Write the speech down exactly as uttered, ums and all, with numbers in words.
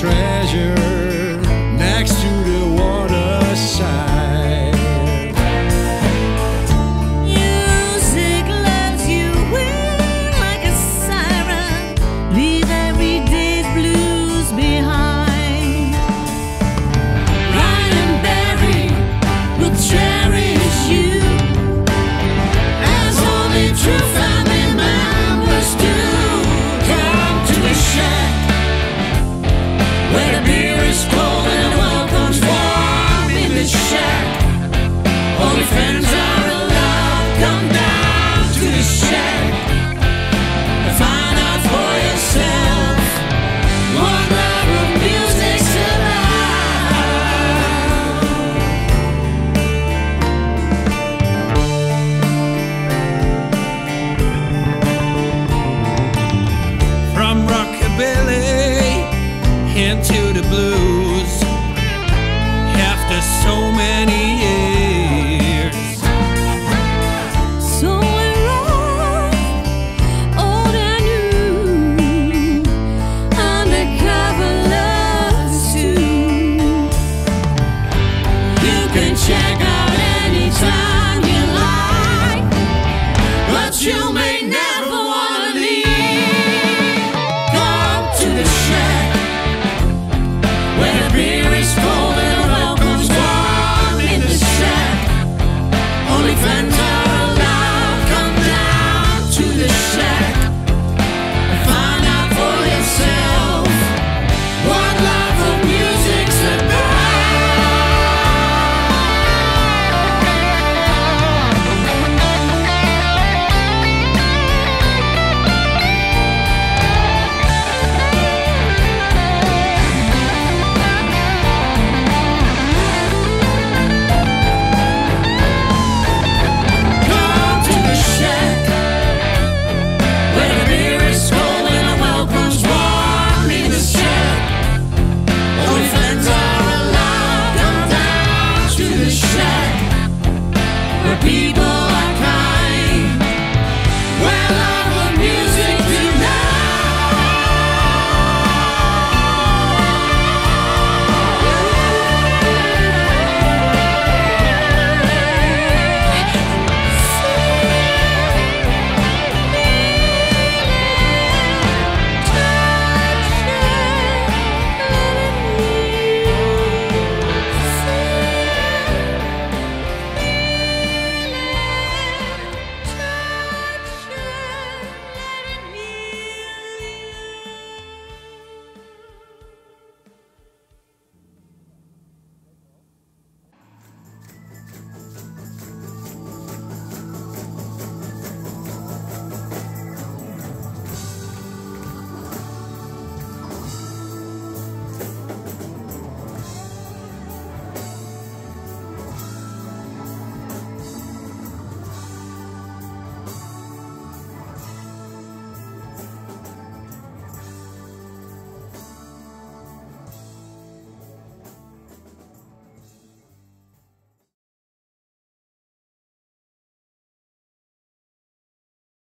treasure next to the waterside. Music loves you in like a siren, leave every day's blues behind. Ryan and Barry will cherish you as only true family members do. Come to the shack where the beer is cold and the welcome's warm in the shack. Only friends are allowed. Come down to the shack and find out for yourself what love of music's From rockabilly into the blues, after so many years. so we're all old and new, undercover lovers too. You can check